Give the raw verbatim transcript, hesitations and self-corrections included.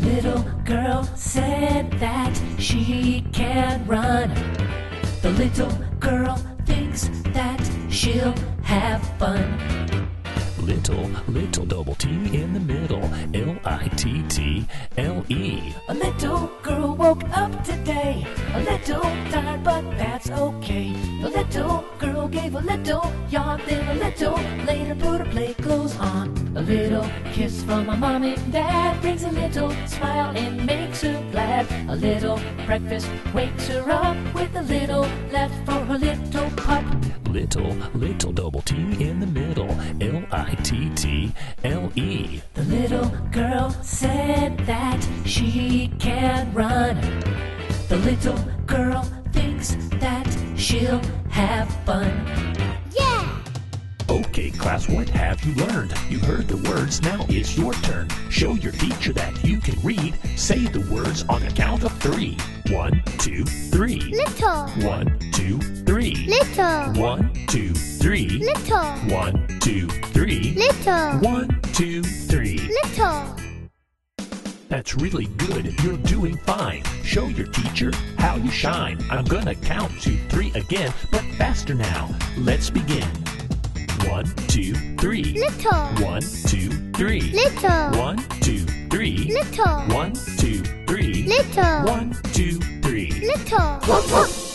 little girl said that she can run. The little girl thinks that she'll have fun. Little, little double T in the middle, L I T T L E. A little girl woke up today, a little tired, but that's okay. The little girl gave a little yawn, then a little later put her play clothes on. A little kiss from my mom and dad brings a little smile and makes her glad. A little breakfast wakes her up with a little left for her little pup. Little, little double T in the middle, L I T T L E. The little girl said that she can run. The little girl thinks that she'll have fun. Yeah! Okay, class, what have you learned? You heard the words, now it's your turn. Show your teacher that you can read. Say the words on the count of three. One, two, three. Little. One, two, three. Little. One, two, three. Little. One, two, three. Little. One, two, three. Little. That's really good. You're doing fine. Show your teacher how you shine. I'm gonna count to three again, but faster now. Let's begin. One, two, three. Little. One, two, three. Little. One, two, three. Little. One, two, three. Little. One, two, three. Little.